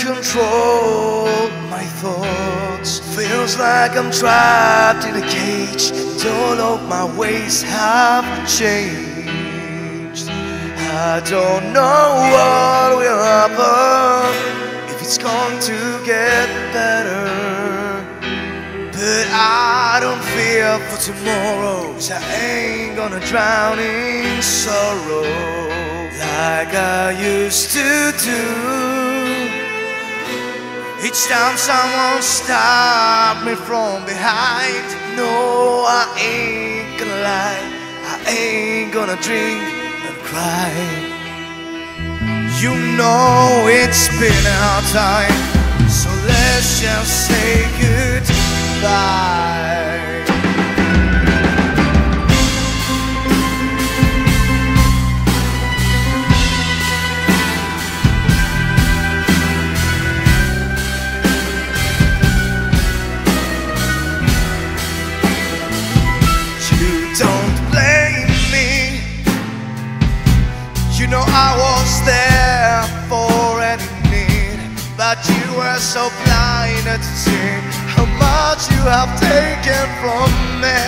control my thoughts. Feels like I'm trapped in a cage, and all of my ways have changed. I don't know what will happen, if it's going to get better, but I don't fear for tomorrow, 'cause I ain't gonna drown in sorrow like I used to do. Each time someone stopped me from behind, no, I ain't gonna lie, I ain't gonna drink and cry. You know it's been our time, so let's just say goodbye. You know I was there for any need, but you were so blind to see how much you have taken from me.